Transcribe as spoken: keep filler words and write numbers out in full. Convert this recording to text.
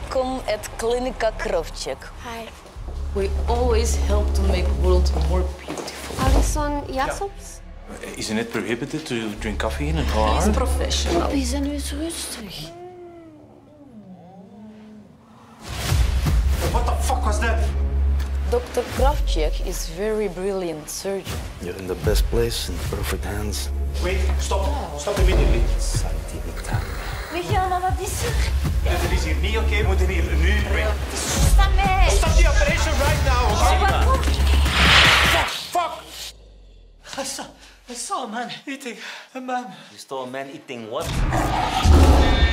Welkom at Klinika Kravchik. Hi. We always help to make world more beautiful. Alison Jassops? Is it prohibited to drink coffee in an bar? He's professional. We zijn nu eens rustig. What the fuck was that? Doctor Kravchik is very brilliant surgeon. You're in the best place, in perfect hands. Wait, stop. Stop immediately. Weet je allemaal wat is er? Dit is hier niet oké. We moeten hier nu weg. Sta mee! Stop the operation right now, okay? Wat komt? Fuck, fuck. I saw, I saw a man eating a man. You saw a man eating what?